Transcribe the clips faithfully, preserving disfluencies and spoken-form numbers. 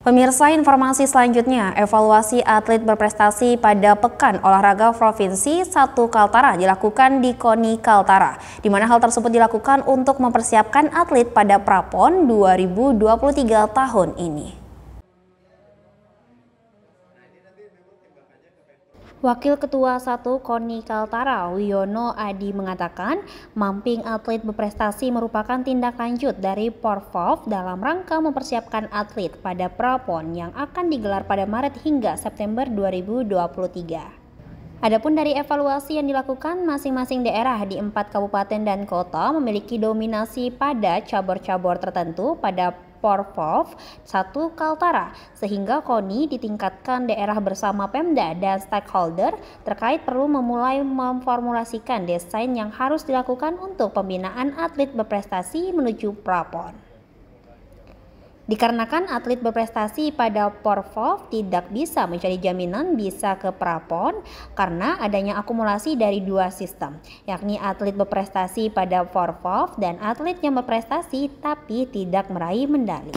Pemirsa, informasi selanjutnya, evaluasi atlet berprestasi pada Pekan Olahraga Provinsi satu Kaltara dilakukan di KONI Kaltara, di mana hal tersebut dilakukan untuk mempersiapkan atlet pada Prapon dua ribu dua puluh tiga tahun ini. Wakil Ketua satu KONI Kaltara, Wiono Adi mengatakan, mamping atlet berprestasi merupakan tindak lanjut dari Porprov dalam rangka mempersiapkan atlet pada Prapon yang akan digelar pada Maret hingga September dua ribu dua puluh tiga. Adapun dari evaluasi yang dilakukan, masing-masing daerah di empat kabupaten dan kota memiliki dominasi pada cabur-cabur tertentu pada Porprov satu Kaltara, sehingga KONI ditingkatkan daerah bersama Pemda dan stakeholder terkait perlu memulai memformulasikan desain yang harus dilakukan untuk pembinaan atlet berprestasi menuju Prapon. Dikarenakan atlet berprestasi pada Porprov tidak bisa mencari jaminan bisa ke Prapon karena adanya akumulasi dari dua sistem, yakni atlet berprestasi pada Porprov dan atlet yang berprestasi tapi tidak meraih medali.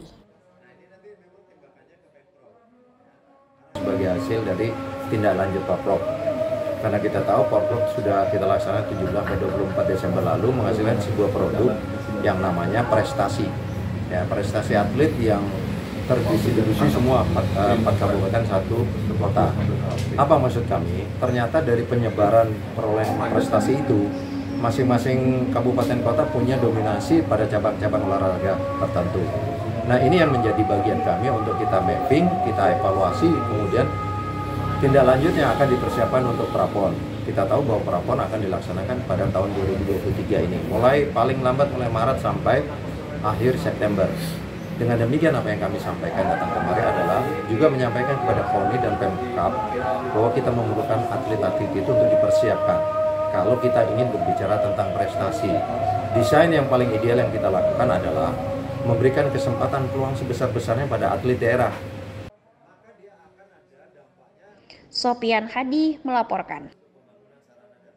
Sebagai hasil dari tindak lanjut Porprov, karena kita tahu Porprov sudah kita laksanakan tujuh belas sampai dua puluh empat Desember lalu menghasilkan sebuah produk yang namanya prestasi. Ya, prestasi atlet yang terdistribusi semua empat, empat kabupaten satu kota. Apa maksud kami? Ternyata dari penyebaran perolehan prestasi itu, masing-masing kabupaten kota punya dominasi pada cabang-cabang olahraga tertentu. Nah, ini yang menjadi bagian kami untuk kita mapping, kita evaluasi, kemudian tindak lanjut yang akan dipersiapkan untuk Prapon. Kita tahu bahwa Prapon akan dilaksanakan pada tahun dua ribu dua puluh tiga ini, mulai paling lambat mulai Maret sampai akhir September. Dengan demikian, apa yang kami sampaikan datang kemarin adalah juga menyampaikan kepada KONI dan Pemkab bahwa kita memerlukan atlet-atlet itu untuk dipersiapkan. Kalau kita ingin berbicara tentang prestasi, desain yang paling ideal yang kita lakukan adalah memberikan kesempatan peluang sebesar-besarnya pada atlet daerah. Sopian Hadi melaporkan.